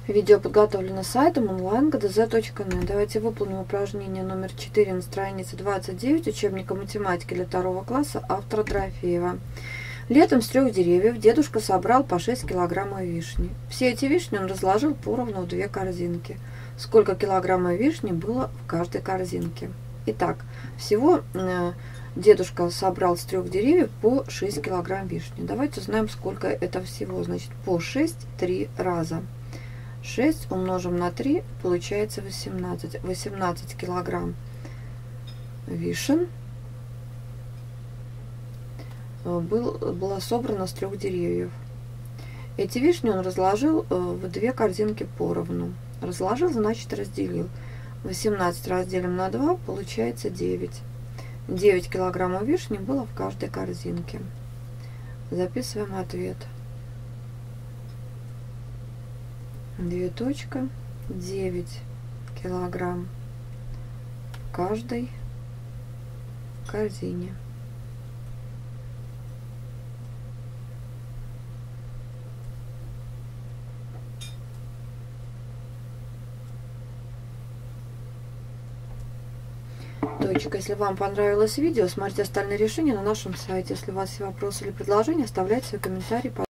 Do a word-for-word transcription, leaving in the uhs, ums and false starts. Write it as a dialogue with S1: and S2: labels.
S1: Видео подготовлено сайтом онлайн точка гэ дэ зэ точка нет. Давайте выполним упражнение номер четыре на странице двадцать девять учебника математики для второго класса автора Дорофеева. Летом с трех деревьев дедушка собрал по шесть килограммов вишни. Все эти вишни он разложил поровну в две корзинки. Сколько килограммов вишни было в каждой корзинке? Итак, всего э, дедушка собрал с трех деревьев по шесть килограмм вишни. Давайте узнаем, сколько это всего. Значит, по шесть три раза. шесть умножим на три, получается восемнадцать. восемнадцать килограмм вишен был, было собрано с трех деревьев. Эти вишни он разложил в две корзинки поровну. Разложил, значит разделил. восемнадцать разделим на два, получается девять. девять килограммов вишни было в каждой корзинке. Записываем ответ. Две точка, девять килограмм в каждой корзине. Точка. Если вам понравилось видео, смотрите остальные решения на нашем сайте. Если у вас есть вопросы или предложения, оставляйте свои комментарии.